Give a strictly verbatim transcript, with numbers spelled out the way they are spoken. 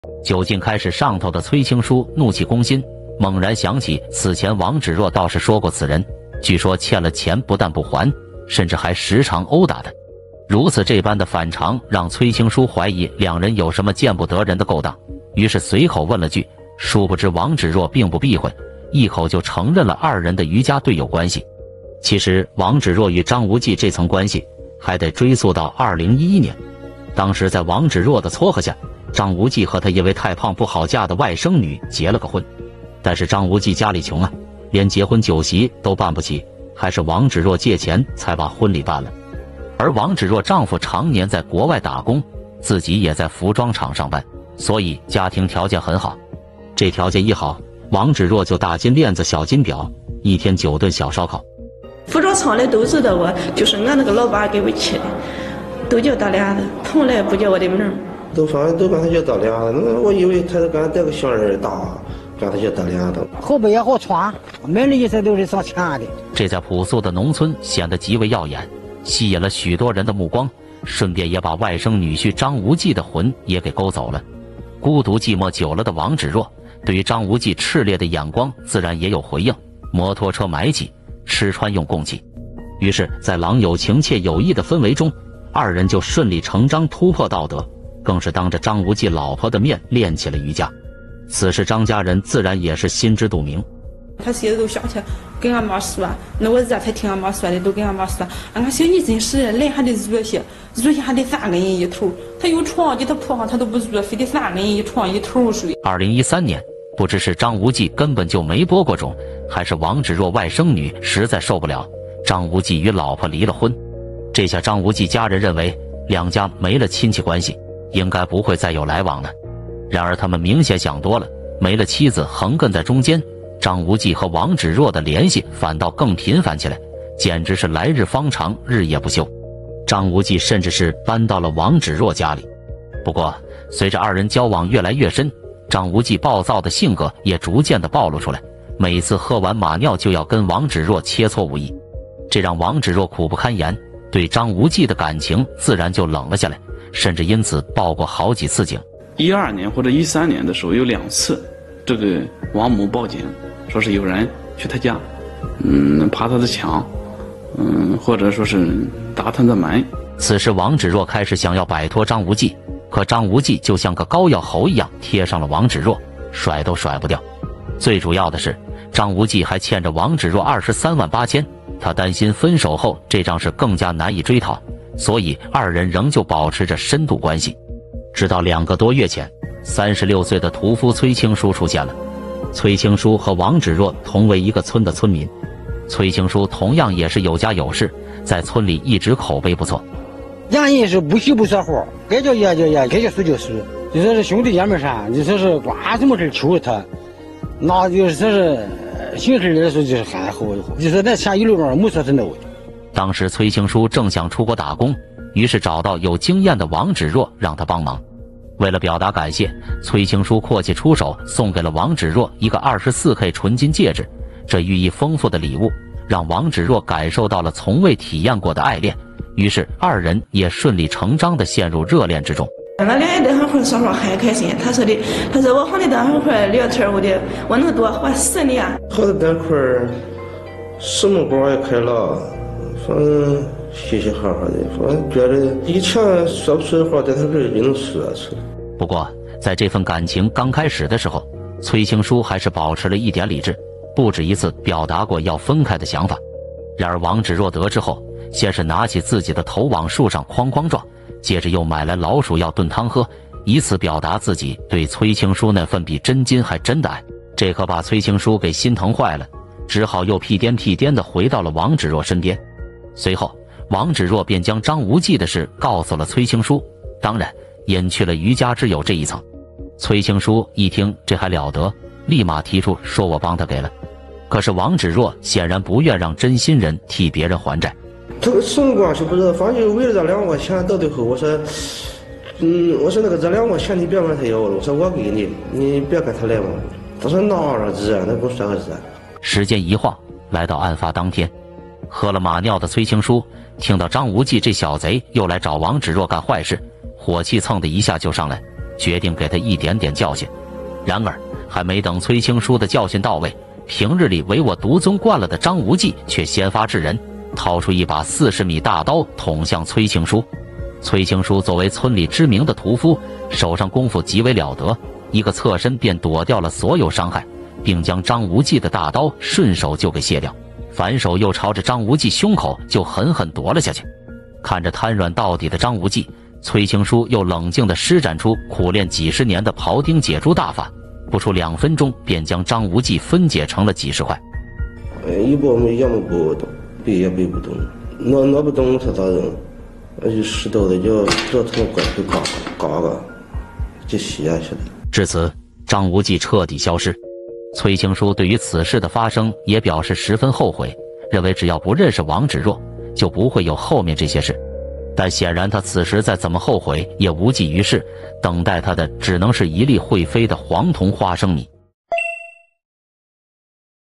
酒劲开始上头的崔青书怒气攻心，猛然想起此前王芷若倒是说过此人，据说欠了钱不但不还，甚至还时常殴打他。如此这般的反常，让崔青书怀疑两人有什么见不得人的勾当，于是随口问了句，殊不知王芷若并不避讳，一口就承认了二人的瑜伽队友关系。其实王芷若与张无忌这层关系还得追溯到二零一一年，当时在王芷若的撮合下，张无忌和他因为太胖不好嫁的外甥女结了个婚。但是张无忌家里穷啊，连结婚酒席都办不起，还是王芷若借钱才把婚礼办了。而王芷若丈夫常年在国外打工，自己也在服装厂上班，所以家庭条件很好。这条件一好，王芷若就大金链子小金表，一天九顿小烧烤。 服装厂的都知道我，就是俺那个老爸给我起的，都叫大俩子，从来不叫我的名儿。 都反正都管他叫大俩子，那我以为他是刚带个小人大，管他叫大俩子。 后背也好穿，买的衣服都是上钱的。 这在朴素的农村显得极为耀眼，吸引了许多人的目光，顺便也把外甥女婿张无忌的魂也给勾走了。孤独寂寞久了的王芷若，对于张无忌炽烈的眼光自然也有回应，摩托车买起，吃穿用供起。于是在郎有情妾有意的氛围中，二人就顺理成章突破道德，更是当着张无忌老婆的面练起了瑜伽。此事张家人自然也是心知肚明。 他现在都想起来跟俺妈说，那我咋才听俺妈说的，都跟俺妈说，俺小你真是来还得热些，热些还得三个人一头，他有床给他铺上他都不热，非得三个人一床一头睡。 二零一三年，不知是张无忌根本就没播过种，还是王芷若外甥女实在受不了，张无忌与老婆离了婚。这下张无忌家人认为两家没了亲戚关系，应该不会再有来往了。然而他们明显想多了，没了妻子横亘在中间，张无忌和王芷若的联系反倒更频繁起来，简直是来日方长，日夜不休。张无忌甚至是搬到了王芷若家里。不过随着二人交往越来越深，张无忌暴躁的性格也逐渐的暴露出来，每次喝完马尿就要跟王芷若切磋武艺，这让王芷若苦不堪言，对张无忌的感情自然就冷了下来，甚至因此报过好几次警。 一二年或者一三年的时候有两次，这个王某报警说是有人去他家，嗯，爬他的墙，嗯，或者说是打他的门。 此时王芷若开始想要摆脱张无忌，可张无忌就像个膏药猴一样贴上了王芷若，甩都甩不掉。最主要的是张无忌还欠着王芷若二十三万八千，他担心分手后这账是更加难以追讨，所以二人仍旧保持着深度关系。直到两个多月前，三十六岁的屠夫崔青书出现了。崔青书和王芷若同为一个村的村民，崔青书同样也是有家有室，在村里一直口碑不错。 两人是不许不说话，该叫爷叫爷，该叫叔叫叔，就说是兄弟姐妹噻，就说是管什么事求他，那就是说是行事的时候就是还好，就说那钱一路上没说是那位。 当时崔青书正想出国打工，于是找到有经验的王芷若让他帮忙。为了表达感谢，崔青书阔气出手，送给了王芷若一个 二十四 K 纯金戒指。这寓意丰富的礼物让王芷若感受到了从未体验过的爱恋，于是二人也顺理成章地陷入热恋之中。 俺俩也在那会说说很开心，他说的，他说我和你在那块聊天，我的我能多活十年。 好在在块什么光也开了，反正嘻嘻哈哈的，反正觉得以前说不出的话，在他这里能说出来。 不过在这份感情刚开始的时候，崔青书还是保持了一点理智，不止一次表达过要分开的想法。然而王芷若得知后，先是拿起自己的头往树上哐哐撞，接着又买来老鼠药炖汤喝，以此表达自己对崔青书那份比真金还真的爱。这可把崔青书给心疼坏了，只好又屁颠屁颠地回到了王芷若身边。随后王芷若便将张无忌的事告诉了崔青书，当然隐去了于家之友这一层。崔青书一听这还了得，立马提出说我帮他给了。可是王芷若显然不愿让真心人替别人还债。 这个什么关系不知道，反正就为了这两块钱，到最后我说，嗯，我说那个这两块钱你别问他要了，我说我给你，你别跟他来往。他说哪儿子啊，那给我说个字。 时间一晃，来到案发当天，喝了马尿的崔青书听到张无忌这小贼又来找王芷若干坏事，火气蹭的一下就上来， 决定给他一点点教训。然而，还没等崔青书的教训到位，平日里唯我独尊惯了的张无忌却先发制人，掏出一把四十米大刀捅向崔青书。崔青书作为村里知名的屠夫，手上功夫极为了得，一个侧身便躲掉了所有伤害，并将张无忌的大刀顺手就给卸掉，反手又朝着张无忌胸口就狠狠夺了下去。看着瘫软到底的张无忌，崔青书又冷静地施展出苦练几十年的庖丁解猪大法，不出两分钟便将张无忌分解成了几十块。 一包没要么不动，背也背不动，挪挪不动他咋整？那就石头的就这头拐就嘎嘎嘎，就洗下去了。 至此，张无忌彻底消失。崔青书对于此事的发生也表示十分后悔，认为只要不认识王芷若，就不会有后面这些事。但显然他此时再怎么后悔也无济于事，等待他的只能是一粒会飞的黄铜花生米。